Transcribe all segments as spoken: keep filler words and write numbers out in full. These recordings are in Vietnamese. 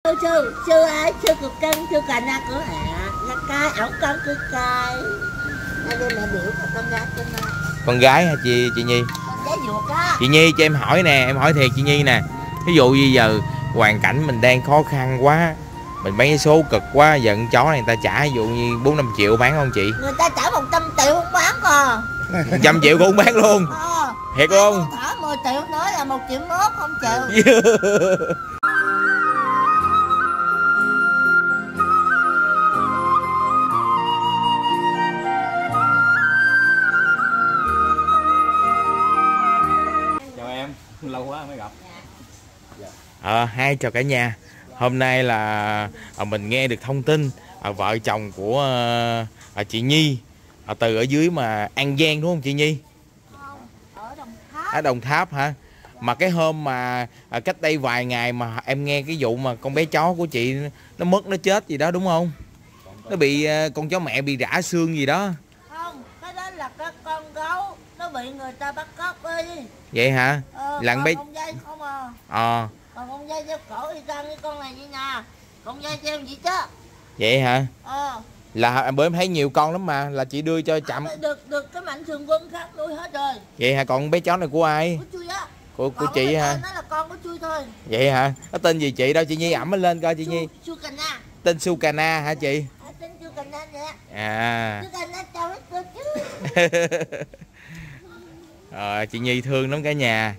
Tôi sư, sư ai, sư cực cân, sư cà na cửa hạ, là cay, ổng cân cứ cay. Đây mẹ biểu là con gái con gái. Con gái hả chị chị Nhi? Con gái ruột á. Chị Nhi cho em hỏi nè, em hỏi thiệt chị Nhi nè. Ví dụ như giờ hoàn cảnh mình đang khó khăn quá, mình bán số cực quá, giờ con chó này người ta trả ví dụ như bốn năm triệu bán không chị? Người ta trả một trăm triệu không bán à. một trăm triệu cũng không bán luôn. Ờ. Thiệt luôn. Thả mười triệu nữa là một triệu mốt không chịu. Chào em, lâu quá mới gặp. Ờ, hai chào cả nhà. Hôm nay là à, mình nghe được thông tin à, vợ chồng của à, chị Nhi à, từ ở dưới mà An Giang đúng không chị Nhi? Không, ở Đồng Tháp. Ở Đồng Tháp hả? Mà cái hôm mà à, cách đây vài ngày mà em nghe cái vụ mà con bé chó của chị nó mất nó chết gì đó đúng không? Nó bị à, con chó mẹ bị rã xương gì đó. Không, cái đó là cái con gấu nó bị người ta bắt cóc đi. Vậy hả? Ờ, Lần bé con dây không à. Ờ. Còn con dây đeo cổ đi ra với con này như nè. Con dây treo gì chứ? Vậy hả? Ờ. Là bữa em thấy nhiều con lắm mà, là chị đưa cho chậm. À, được được cái mạnh thường quân khác nuôi hết rồi. Vậy hả? Còn bé chó này của ai? Của Chui á. Của của Còn chị hả? nó là con của Chui thôi. Vậy hả? Nó tên gì chị đâu chị Nhi ẩm nó lên coi chị Nhi. Sukana. Tên Sukana hả chị? À, tên Sukana nè. À. Sukana chào hết cơ chứ. Ờ, chị Nhi thương lắm cả nhà.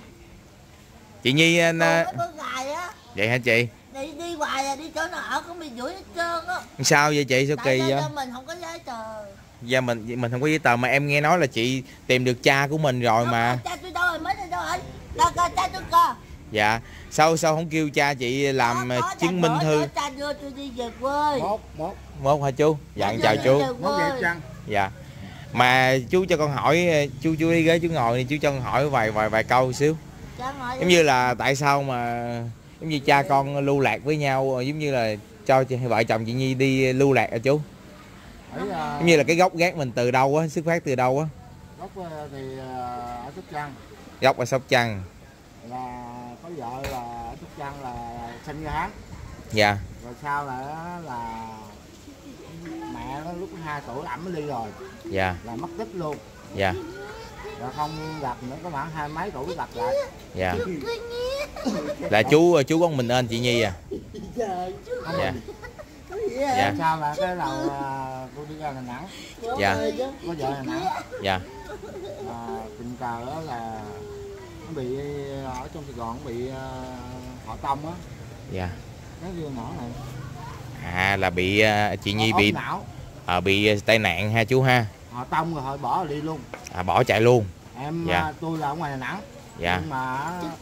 Chị Nhi anh cái bữa gài á. vậy hả chị? Đi đi hoài là đi chỗ nào ở cũng bị đuổi hết trơn á. Sao vậy chị? Sao kỳ vậy? Mình không có giấy tờ. Dạ mình mình không có giấy tờ mà em nghe nói là chị tìm được cha của mình rồi Không, mà. cha tôi đâu rồi, mới đây đâu rồi. Đâu coi cha tôi coi. Dạ. Sao sao không kêu cha chị làm Có, có, chứng minh thư? Cha đưa tôi đi về quê. Mốt, mốt. Mốt hả chú? Dạ chào chú. Mốt đẹp chăng? Dạ. Mà chú cho con hỏi, chú chú đi ghế chú ngồi đi, chú cho con hỏi vài vài vài câu xíu. Giống như là tại sao mà giống như cha con lưu lạc với nhau, giống như là cho chị, vợ chồng chị Nhi đi lưu lạc à chú? Ở, uh, giống như là cái gốc gác mình từ đâu á, xuất phát từ đâu á? Gốc thì uh, ở Sóc Trăng. Gốc ở Sóc Trăng. Là có vợ là ở Sóc Trăng là sinh ra Hán. Dạ. Rồi sau là là mẹ nó lúc hai tuổi ẩm mới đi rồi. Dạ. Là mất tích luôn. Dạ. Rồi không gặp nữa, có khoảng hai mấy tuổi gặp lại. Dạ. Là chú chú có một mình ơn chị Nhi à? Dạ. Dạ. Sau là cái đầu tôi đi ra Đà Nẵng. Dạ. Có vợ Đà Nẵng. Dạ. À, tình cờ đó là nó bị ở trong Sài Gòn bị uh, họ tông á. Dạ. Nó vừa nhỏ này. À là bị uh, chị Nhi bị não. À, bị tai nạn ha chú ha? Họ tông rồi họ bỏ đi luôn. À bỏ chạy luôn. Em dạ. tôi là ở ngoài Đà Nẵng. Dạ. Nhưng mà có,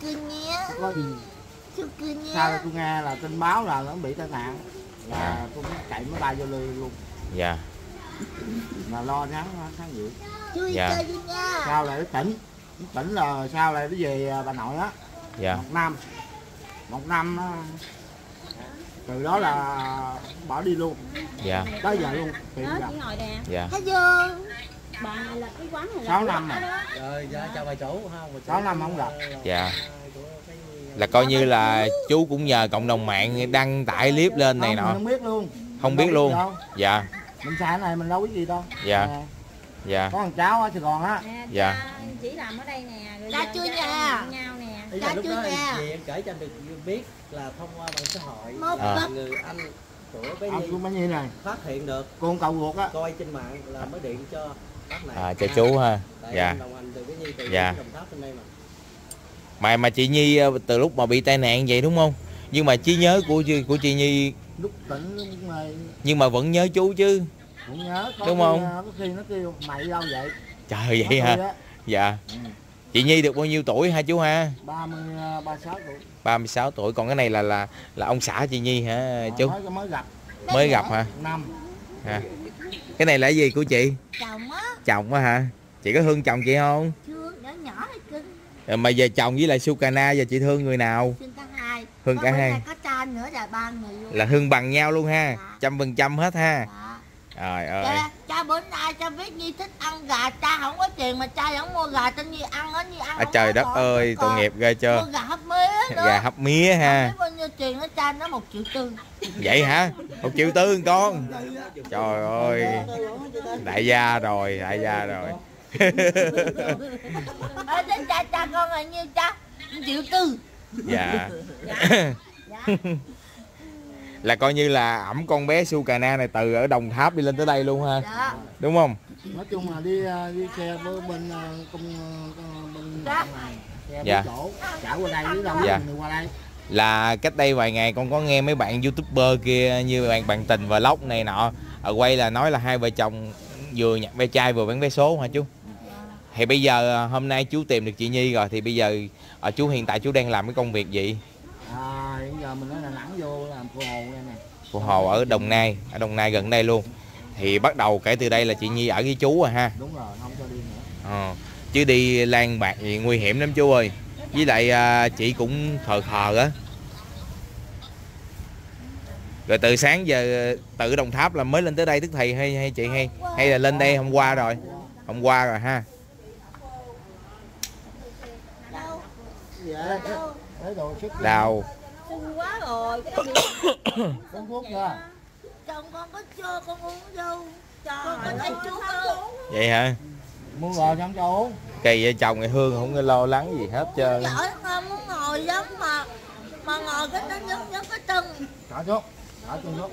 sao tôi nghe là tin báo là nó bị tai nạn là à. tôi chạy máy bay vô luôn. Dạ. Là lo ngắn tháng nhiều. Dạ. Sao lại nó tỉnh, nó tỉnh là sao lại nó về bà nội á. Dạ. Một năm, một năm từ đó là bỏ đi luôn. Dạ. Tới giờ luôn. Thì đó, chị ngồi nè. Dạ. Thấy chưa? Bà này là cái quán này là sáu năm rồi. Rồi, dạ, chào bà chủ ha. sáu năm không gặp. Dạ. Là coi như là chú cũng nhờ cộng đồng mạng đăng tải clip lên này không, nọ. Không biết luôn. Không biết luôn. Dạ. Mình xài cái này mình đâu biết gì đâu. Dạ. À. Dạ. Có thằng cháu ở Sài Gòn á. Nè, dạ. Chỉ làm ở đây nè. Rồi cha chưa nhà. Nhau nè. Ý là lúc đó thì em kể cho anh được biết là thông qua mạng xã hội. À. Người anh của bé Nhi, bé Nhi này phát hiện được con cậu ruột á, coi trên mạng là mới điện cho bác này. À cho chú ha. Tại dạ. đồng hành từ bé Nhi từ dạ. Đồng Tháp bên đây mà. Mà mà chị Nhi từ lúc mà bị tai nạn vậy đúng không? Nhưng mà trí nhớ của của chị Nhi lúc tỉnh lúc này nhưng mà vẫn nhớ chú chứ. Cũng nhớ. Có đúng khi, không? Có khi nó kêu mày đâu vậy? Trời vậy hả? Dạ. Ừ. Chị Nhi được bao nhiêu tuổi hả chú ha? ba mươi, ba mươi sáu tuổi. ba mươi sáu tuổi. Còn cái này là là là ông xã chị Nhi hả à, chú? Mới, mới gặp. Mới gặp hả? Năm. À. Cái này là cái gì của chị? Chồng á. Chồng á hả? Chị có thương chồng chị không? Thương, nhỏ nhỏ hay cưng. Rồi mà về chồng với lại Sukana giờ chị thương người nào? Thương cả hai. Thương cả hai. Có cha nữa là ba người luôn. Là thương bằng nhau luôn ha. Trăm phần trăm hết ha. Dạ. Trời ơi. Cha, cha bữa nay cha biết Nhi thích ăn gà, cha không có tiền mà cha vẫn mua gà cho Nhi ăn á, Nhi ăn. À, trời đất ơi, tội nghiệp ghê chưa. Mua gà hấp mía nữa. Gà hấp mía ha. Không biết bao nhiêu tiền đó, cha nó một triệu tư. Vậy hả? Một triệu tư con. Trời ơi. Đại gia rồi, đại gia rồi. Ở đến cha cha con là nhiêu cha? một triệu tư. Dạ. Là coi như là ẵm con bé Sucana này từ ở Đồng Tháp đi lên tới đây luôn ha. Dạ. Đúng không? Nói chung là đi đi xe với bên công bên Dạ. xe Dạ. chỗ trả qua đây với đâu Dạ. mình qua đây. Là cách đây vài ngày con có nghe mấy bạn YouTuber kia như bạn bạn Tình Vlog này nọ ở quay là nói là hai vợ chồng vừa nhặt ve chai vừa bán vé số hả chú? Thì bây giờ hôm nay chú tìm được chị Nhi rồi thì bây giờ ở chú hiện tại chú đang làm cái công việc gì? À, hiện giờ mình ở Đà Nẵng vô làm phụ hồ đây nè. Phụ hồ ở Đồng Nai, ở Đồng Nai gần đây luôn. Thì bắt đầu kể từ đây là chị Nhi ở với chú rồi ha. Đúng rồi, không cho đi nữa. Ờ, chứ đi lang bạc gì nguy hiểm lắm chú ơi. Với lại à, chị cũng khờ khờ á. Rồi từ sáng giờ từ Đồng Tháp là mới lên tới đây tức thì hay hay chị hay hay là lên đây hôm qua rồi. Hôm qua rồi ha. Dạ, lấy đồ sức. Đào. Sưng quá rồi. Cái Uống thuốc chưa? Chồng con có chưa, con uống vô. Con có thấy chú không? Vậy hả? Mua rồi xong cho uống. Kỳ vợ chồng ngày Hương không có lo lắng gì hết trơn. Giỏi không muốn ngồi giống mà mà ngồi cái nó nhấn nhấn cái chân. Thả xuống. Thả chân xuống.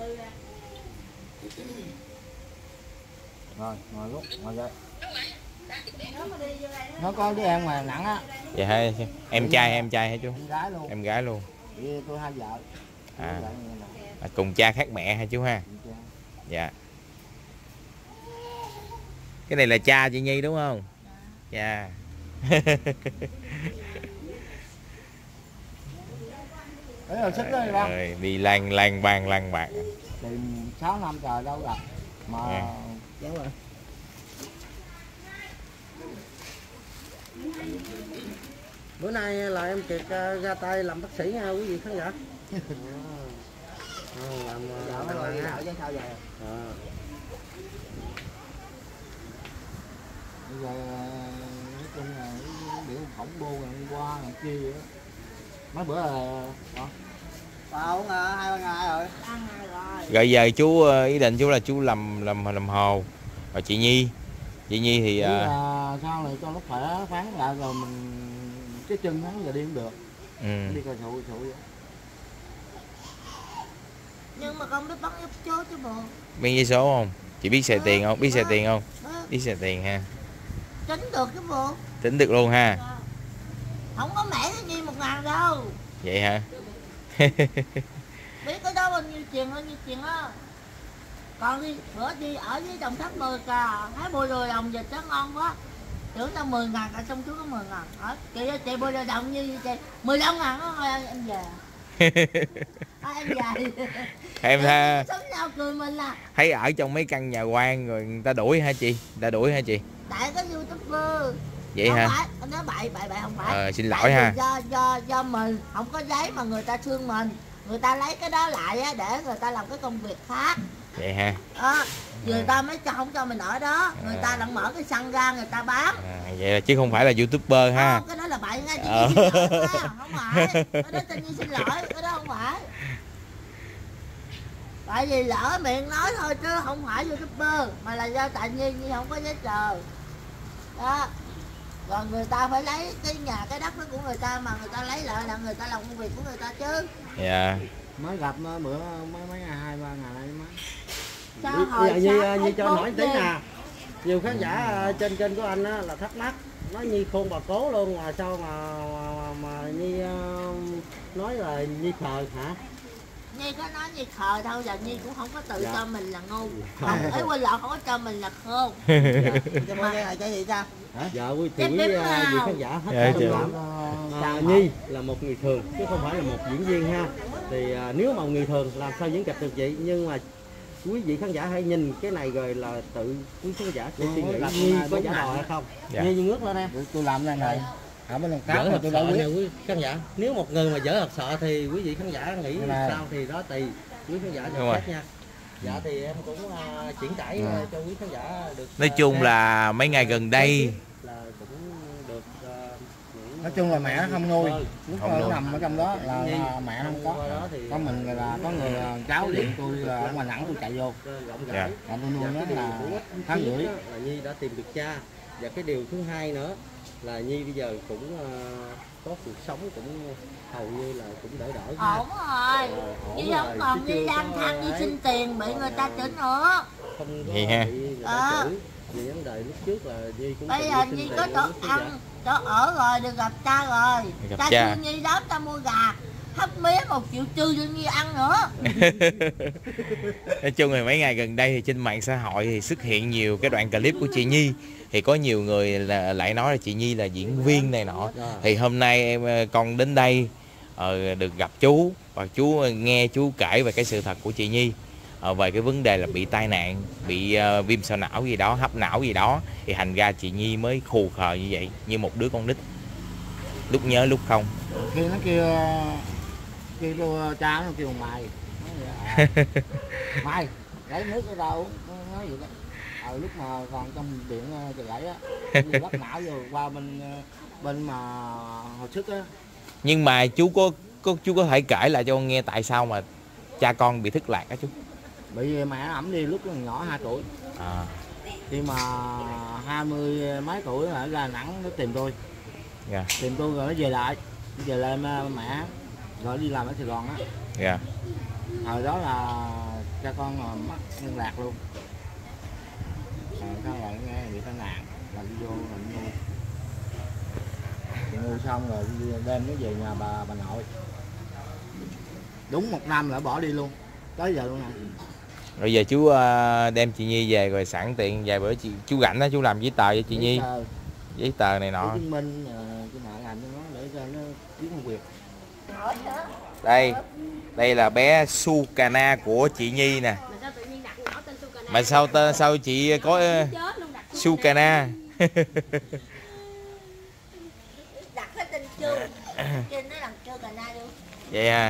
Rồi, ngồi lúc, ngồi dậy. Nó có đứa em ngoài nặng á. Vậy hả? Em trai em trai hả chú? Em gái luôn. Em gái luôn. Vì tôi hai vợ. À. À, cùng cha khác mẹ hả chú ha? Dạ. Cái này là cha chị Nhi đúng không? Dạ. Đấy là sức đó đi ba. Rồi, đi lang lang bang lang bạc. Tìm sáu năm trời đâu gặp mà À. đúng rồi. Bữa nay là em Kiệt uh, ra tay làm bác sĩ nha quý vị khán giả. À, làm Dạo uh, rồi làm dạo chứ sao giờ. à. Bây giờ nói chung là biểu khổng bô ngày hôm qua ngày kia vậy đó. Mấy bữa là đó. Tao uống uh, hai ba ngày rồi. Ăn rồi. Rồi giờ chú ờ, ý định chú là chú làm làm làm hồ. Rồi chị Nhi. Chị Nhi thì Ý uh, là sau này cho nó khỏe phán lại rồi mình cái chân hắn giờ đi không được. ừ. Đi coi sụ sụ vậy. Nhưng mà con biết bắn giúp chú chứ bộ. Biết giấy số không? Chị biết xài tiền không? Biết xài tiền không? Biết xài tiền ha. Tính được chứ bộ. Tính được luôn ha. Không có mẻ cái Nhi một ngàn đâu. Vậy hả? Biết cái đó bao nhiêu tiền bao nhiêu tiền á. Còn đi bữa đi ở với Đồng Tháp mười cà thấy bôi đồi đồng vịt đó ngon quá. Tưởng tao mười ngàn cả trong chú có mười ngàn. Ở chị chị bôi đồi đồng như vậy mười lăm ngàn đó thôi em về. À, em về. Em ha. Sống nào cười mình là. Thấy ở trong mấy căn nhà quan rồi người ta đuổi hả chị? Người ta đuổi hả chị? Tại có YouTuber. Vậy không hả? Phải, anh nói bậy bậy bậy không phải. Ờ, xin Tại lỗi vì ha. Do do do mình không có giấy mà người ta thương mình, người ta lấy cái đó lại á để người ta làm cái công việc khác. Vậy ha. Đó, người ta mới cho không cho mình ở đó, người ta đang mở cái xăng ra người ta bán. À, vậy là chứ không phải là YouTuber ha. Không, cái đó là bậy nha, chị Ờ. Nhi xin lỗi nha, không phải. Cái đó Chị Nhi xin lỗi, cái đó không phải. Tại vì lỡ miệng nói thôi chứ không phải YouTuber mà là do tại Nhi Nhi không có giấy tờ. Đó. Rồi người ta phải lấy cái nhà cái đất đó của người ta mà người ta lấy lại là người ta làm công việc của người ta chứ. Dạ. Mới gặp bữa mấy mấy ngày hai ba ngày nay mới. Sao hồi Bây giờ Nhi, sáng Nhi cho thấy hỏi tí bốn nè. giờ. Nhiều khán giả uh, trên kênh của anh á, là thắc mắc nói Nhi khôn bà cố luôn mà sao mà mà, mà Nhi uh, nói là Nhi khờ hả? Nhi có nói Nhi khờ đâu, giờ Nhi cũng không có tự Dạ. cho mình là ngu. Không, ấy quên lộn không có cho mình là khôn. Cho mấy cái này cái gì sao? Dạ quý Em quý biết uh, nào. vị khán giả hết Dạ, thông dạ. cảm. À, Nhi là một người thường chứ không phải là một diễn viên ha. Thì à, nếu mà người thường làm sao diễn kịch được vậy, nhưng mà quý vị khán giả hãy nhìn cái này rồi là tự quý khán giả sẽ suy nghĩ Nhi có giả đò hay không. Dạ. Nhi ngước lên em. Tôi làm này này. Ở bên Dở cám mà thật tôi sợ đâu nè biết. quý khán giả. Nếu một người mà dở thật sợ thì quý vị khán giả nghĩ Này. sao thì đó tùy quý khán giả Đúng nhận rồi. xét nha. Dạ thì em cũng uh, chuyển tải Ừ. uh, cho quý khán giả được. Nói uh, chung xem là mấy ngày gần đây là cũng được uh, những, Nói chung là mẹ nó không nuôi, lúc Không nó nuôi. nằm ở trong đó là, là mẹ nó không có. qua đó thì Có mình là có người là cháu điện tôi là ở ngoài Nẵng tôi chạy vô, rộng Dạ. rãi. là tôi nuôi Và nó cái điều là hữu ích tháng nhất rưỡi. á, là Nhi đã tìm được cha. Và cái điều thứ hai nữa là Nhi bây giờ cũng uh, có cuộc sống cũng hầu như là cũng đỡ đỡ ha. Ổn rồi. Ờ, ổn Chứ rồi, không còn chứ đi chưa lang có thang đi ấy. xin tiền bị người ta Còn, chửi nữa. Không có Vậy ha. bị người ta Ờ. chửi. Vì vấn đề lúc trước là Nhi cũng Bây từng giờ đi xin Nhi tiền có luôn chỗ đó, chứ dạ. ăn, chỗ ở rồi, được gặp cha rồi. Gặp Cha cha. kêu Nhi đón ta mua gà, hấp mía một triệu tư cho Nhi ăn nữa. Nói chung là mấy ngày gần đây thì trên mạng xã hội thì xuất hiện nhiều cái đoạn clip của chị Nhi, thì có nhiều người là lại nói là chị Nhi là diễn viên này nọ. Thì hôm nay em con đến đây ờ, được gặp chú và chú nghe chú kể về cái sự thật của chị Nhi, ờ, về cái vấn đề là bị tai nạn, bị ờ, viêm sọ não gì đó, hấp não gì đó, thì thành ra chị Nhi mới khù khờ như vậy, như một đứa con nít, lúc nhớ lúc không. Khi nó kêu kêu tôi cha nó kêu mày, nói vậy, à, mày lấy nước ở đâu, nó nói vậy đó. Ờ, lúc mà còn trong điện trời gãy á, đi bắt não vô qua bên bên mà hồi sức á. Nhưng mà chú có, có chú có thể kể lại cho con nghe tại sao mà cha con bị thất lạc á chú? Bị mẹ ẩm đi lúc còn nhỏ hai tuổi, À, khi mà hai mươi mấy tuổi là ra Nẵng nó tìm tôi, dạ, tìm tôi rồi nó về lại, về lại mẹ rồi đi làm ở Sài Gòn á. dạ. Hồi đó là cha con mà mất liên lạc luôn. Rồi sau rồi nghe bị tai nạn là đi vô là đi nuôi, thì nuôi xong rồi đi đem nó về nhà bà bà nội. Đúng một năm là bỏ đi luôn, tới giờ luôn nè. Rồi giờ chú ờ, đem chị Nhi về rồi sẵn tiện vài bữa chị chú rảnh đó chú làm giấy tờ cho chị Nhi, Giấy tờ, giấy tờ này giấy nọ. chứng minh cái mẹ làm cho nó để cho nó kiếm công việc. Đây, đây là bé Sukana của chị Nhi nè. Mà sao tự nhiên đặt nhỏ tên Sukana? Mà sao tên sao chị có ờ, Chết luôn đặt Sukana? Đặt cái tên Trương, trên nó làm Trương Cà Na luôn. Vậy à?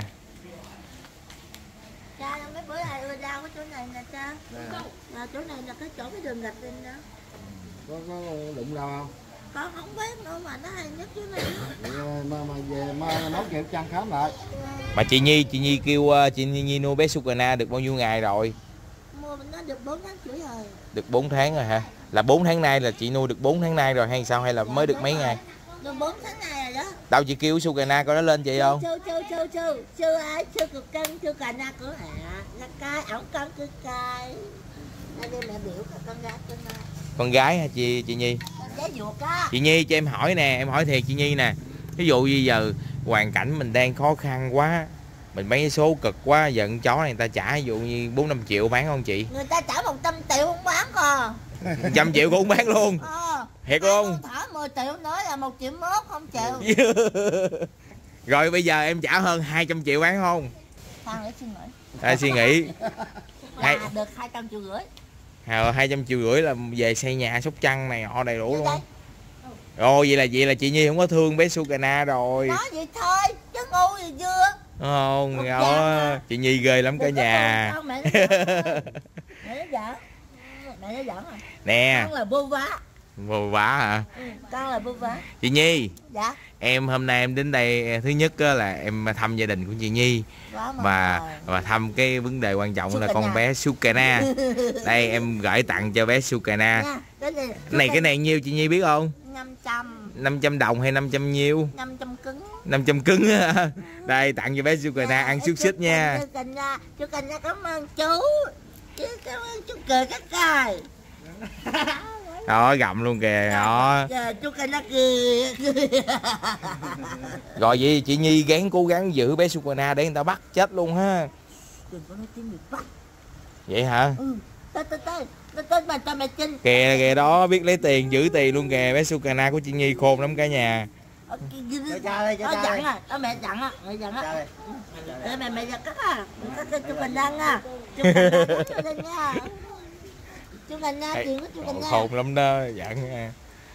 Cha mấy bữa nay ưa đau cái chỗ này nè cha. Là chỗ này là cái chỗ cái đường gạch lên đó. Có, có đụng đâu không? Con không biết nữa mà nó hay nhất chỗ này. Vậy mà, mà về mà nấu kẹo chăn khám lại. Mà chị Nhi, chị Nhi kêu ờ, chị Nhi nuôi bé Sukana được bao nhiêu ngày rồi? Mua nó được bốn tháng rưỡi rồi. Được bốn tháng rồi hả? Là bốn tháng nay là chị nuôi được bốn tháng nay rồi hay sao, hay là mới được mấy ngày? Được bốn tháng nay rồi đó. Đâu chị kêu Sukana coi nó lên chị không? Chưa chưa chưa chưa chưa ai chưa cực cân chưa Cà Na cửa hả? Nó cay ổng cân cứ cay. Đây đây mẹ biểu cả con gái trên đây. Con gái hả chị chị Nhi? Giá ruột á. Chị Nhi cho em hỏi nè, em hỏi thiệt chị Nhi nè. Ví dụ như giờ hoàn cảnh mình đang khó khăn quá, mình mấy số cực quá, giận chó này người ta trả ví dụ như bốn năm triệu bán không chị? Người ta trả một trăm triệu không bán còn. một trăm triệu cũng không bán luôn. Ờ. Thiệt luôn. Thả mười triệu nói là một triệu mốt không chịu. Rồi bây giờ em trả hơn hai trăm triệu bán không? Khoan để suy nghĩ. À, suy nghĩ. Hai- Là được hai trăm triệu rưỡi. Ờ, hai trăm triệu rưỡi là về xây nhà Sóc Trăng này họ đầy đủ Vậy luôn. đây. Rồi vậy là vậy là chị Nhi không có thương bé Sukana rồi. Nói vậy thôi chứ ngu gì chưa. Không, Một đó. dạng à. Chị Nhi ghê lắm cả nhà. Con mẹ nó giỡn. Mẹ nó giỡn. Mẹ nó giỡn à. Nè, Con là bô vá. vô vả hả? Ừ, con là bô vá. Chị Nhi, Dạ. em hôm nay em đến đây thứ nhất á là em thăm gia đình của chị Nhi Quá mà và rồi. và thăm cái vấn đề quan trọng là Sukana. con bé Sukana. Đây em gửi tặng cho bé Sukana. Nha, cái này, Cái này cái này nhiêu chị Nhi biết không? năm trăm. năm trăm đồng hay năm trăm nhiêu? năm trăm cứng. năm trăm cứng á. Đây tặng cho bé Sukana ăn xúc xích nha. Chú Cana, chú Cana cảm ơn chú. Chú cảm ơn chú cười các cài. Đó gặm luôn kìa đó. Dạ, chú Cana cười. cười. Rồi vậy chị Nhi gắng cố gắng giữ bé Sukana để người ta bắt chết luôn ha. Đừng có nói tiếng Việt bắt. Vậy hả? Ừ. Tới tới tới. Tới tới mà cho mẹ Trinh. Kìa kìa đó biết lấy tiền giữ tiền luôn kìa, bé Sukana của chị Nhi khôn lắm cả nhà. Ờ, cái- cái- Cho cha đây, cho Nó cha dặn đây. à, nó mẹ dặn á, mẹ dặn Cha á. đây. Để mẹ mẹ dặn cắt à. Cắt cho chú Cana nha. Chú Cana cắt cho đây nha. Chú Cana chuyện của chú Ồ, Cana. khôn lắm đó, dặn nha.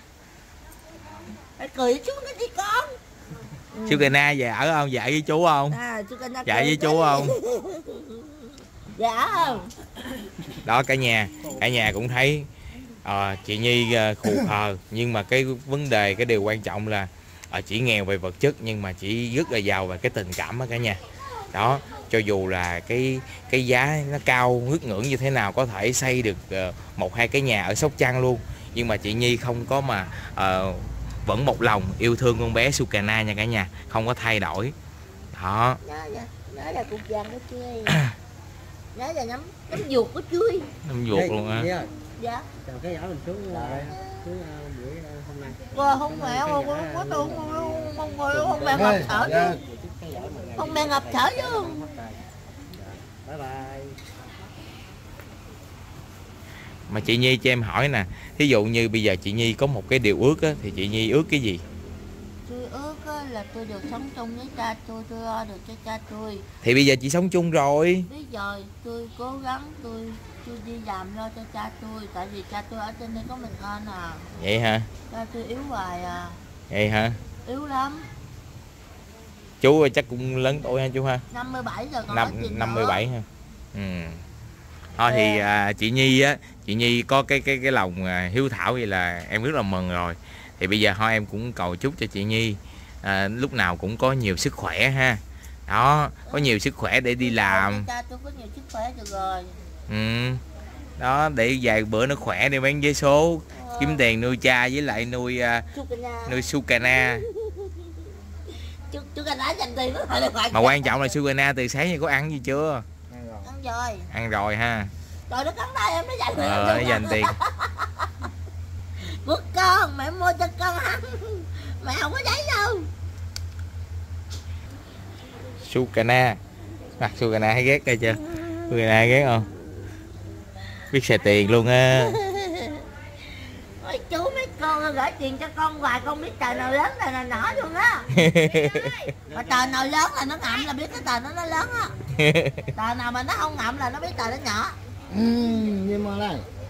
Phải cười chú cái đi con. Sukana về ở không? Dạy với chú không? À, chú Cana Dạ cười với cái chú đi. không? Dạ không? Đó cả nhà, cả nhà cũng thấy à, chị Nhi à, khù khờ, nhưng mà cái vấn đề, cái điều quan trọng là à, chỉ nghèo về vật chất nhưng mà chỉ rất là giàu về cái tình cảm đó cả nhà. Đó, cho dù là cái cái giá nó cao ngước ngưỡng như thế nào, có thể xây được uh, một hai cái nhà ở Sóc Trăng luôn, nhưng mà chị Nhi không có mà uh, vẫn một lòng yêu thương con bé Sukana nha cả nhà, không có thay đổi. Đó. Nó, nó, nó là cục vàng của chuối. Nó là nắm nắm ruột của chuối. Nắm ruột luôn á. Dạ. Dạ. Chào cái nhỏ mình xuống uh, xuống uh, buổi uh, hôm nay. Cô không mẹ không có tôi không không không không mẹ ngập thở chứ. Không mẹ ngập thở chứ. Bye bye. Mà chị Nhi cho em hỏi nè, thí dụ như bây giờ chị Nhi có một cái điều ước á, thì chị Nhi ước cái gì? Tôi ước á, là tôi được sống chung với cha tôi, tôi lo được cho cha tôi. Thì bây giờ chị sống chung rồi. Bây giờ tôi cố gắng tôi tôi đi làm lo cho cha tôi, tại vì cha tôi ở trên đây có mình anh à. Vậy hả? Cha tôi yếu hoài à. Vậy hả? Yếu lắm. Chú chắc cũng lớn tuổi ha chú ha? năm mươi bảy rồi còn Năm, nói gì năm mươi nữa. bảy ha. Ừ. Thôi thì à, chị Nhi á, chị Nhi có cái cái cái lòng à, hiếu thảo vậy là em rất là mừng rồi. Thì bây giờ thôi em cũng cầu chúc cho chị Nhi à, lúc nào cũng có nhiều sức khỏe ha. Đó, có nhiều sức khỏe để đi làm. Cha tôi có nhiều sức khỏe được rồi. Ừ. Đó, để vài bữa nó khỏe đi bán vé số, Ờ. kiếm tiền nuôi cha với lại nuôi à, Sukana. nuôi Sukana. Chú, chú Cana dành tiền nó lại được. Mà quan trọng là Sukana từ sáng giờ có ăn gì chưa? Ăn rồi. Ăn rồi ha. Rồi nó cắn tay em nó dành tiền. Ờ, nó dành tiền. Của con, mẹ mua cho con ăn. Mẹ không có giấy đâu. Sukana. Mặt Sukana thấy ghét coi chưa? Sukana ghét không? Biết xài tiền luôn á. Ôi chú mấy con gửi tiền cho con hoài, con biết trời nào lớn là nào nhỏ luôn á. Mà trời nào lớn là nó ngậm là biết cái trời nó nó lớn á. Trời nào mà nó không ngậm là nó biết trời nó nhỏ. Ừ, nhưng mà này